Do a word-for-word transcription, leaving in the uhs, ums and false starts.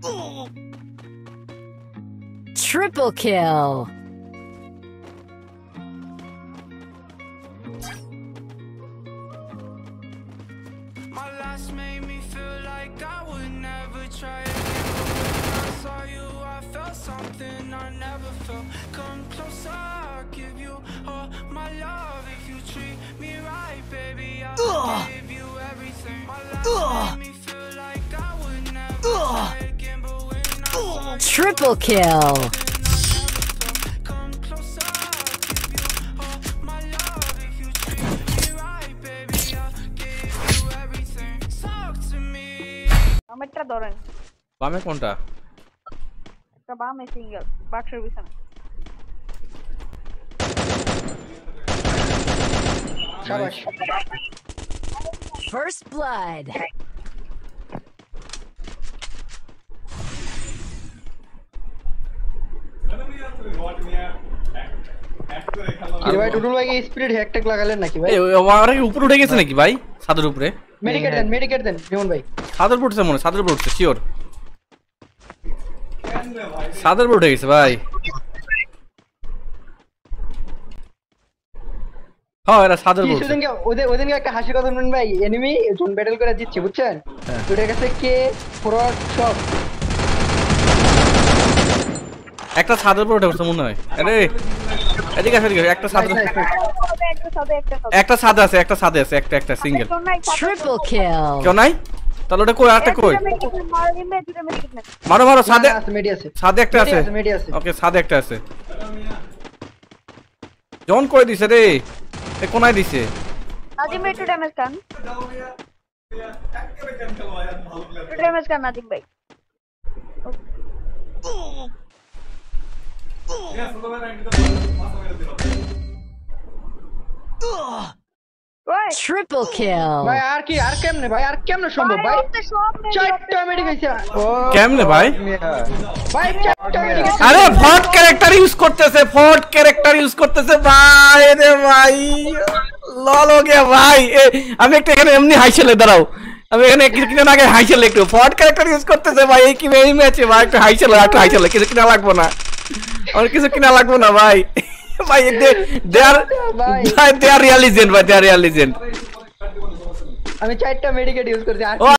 Triple kill. My last made me feel like I would never try again. When I saw you, I felt something I never felt. Come closer, I'll give you all my love. If you treat me right, baby, I'll give you everything. My last made me feel like I would never try again. But when I saw you, Triple kill. come closer, I'll give you all my love. If you treat me right, baby, I'll give you everything. Talk to me. আমারটা ধরেন বামে কোনটা একটা বামে single বাক্সের পিছনে শাবাশ First blood. কি ভাই টুটুল ভাই কি স্পিরিট হ্যাক ট্যাক লাগালেন নাকি ভাই এই ওরা কি উপরে উঠে গেছে নাকি ভাই ছাদের উপরে মেডিকেট দেন মেডিকেট দেন যেমন ভাই ছাদের উপরে উঠছে মনে হয়, ছাদের উপরে উঠছে শিওর ছাদের উপরে উঠে গেছে ভাই হ্যাঁ এরা ছাদের উপরে উঠছে। কিছুদিন ওদের ওদিনকে একটা হাসির কথা শুনুন ভাই এনিমি জোন ব্যাটল করে দিচ্ছে বুঝছেন ওদের কাছে কে ফরওয়ার্ড সব একটা ছাদের উপরে উঠে গেছে মনে হয় আরে এদিকে আসে এদিকে একটা ছাদ একটা সাথে একটা সাথে একটা ছাদ আছে একটা ছাদে আছে একটা একটা সিঙ্গেল Triple kill. কেউ নাই তাহলে ওটা কই আরেকটা কই মারি মে দুটো মেডিকেট না মারো মারো ছাদে আছে মেডি আছে ছাদে একটা আছে মেডি আছে ওকে ছাদে একটা আছে জন কই দিছে রে এ কোনায় দিছে নাজিম ভাই একটু ড্যামেজ খান একটু ড্যামেজ খান নাজিম ভাই ওই Triple kill. ভাই আর কি আর কেমনে ভাই আর কেমনে সম্ভব ভাই চারটা মেডি খাইছে ও কেমনে ভাই ভাই চারটা মেডি খাইছে আরে ফর্ট ক্যারেক্টার ইউজ করতেছে ফর্ট ক্যারেক্টার ইউজ করতেছে ভাই রে ভাই লল হো গয়া ভাই এ, আমি একটা এখানে এমনি হাইছেলে দাঁড়াও আমি এখানে কিছুদিন আগে হাইছেলে একটু ফর্ট ক্যারেক্টার ইউজ করতেছে ভাই এই কি এই ম্যাচে ভাই একটু হাইছেলে একটু হাইছেলে কিছু কিনা লাগবো না আর কিছু কিনা লাগবো না ভাই ভাই দে দে আর ভাই দে আর রিয়াল লিজেন্ড ভাই দে আর রিয়াল লিজেন্ড আমি চারটা মেডিকেট ইউজ করছি আর ও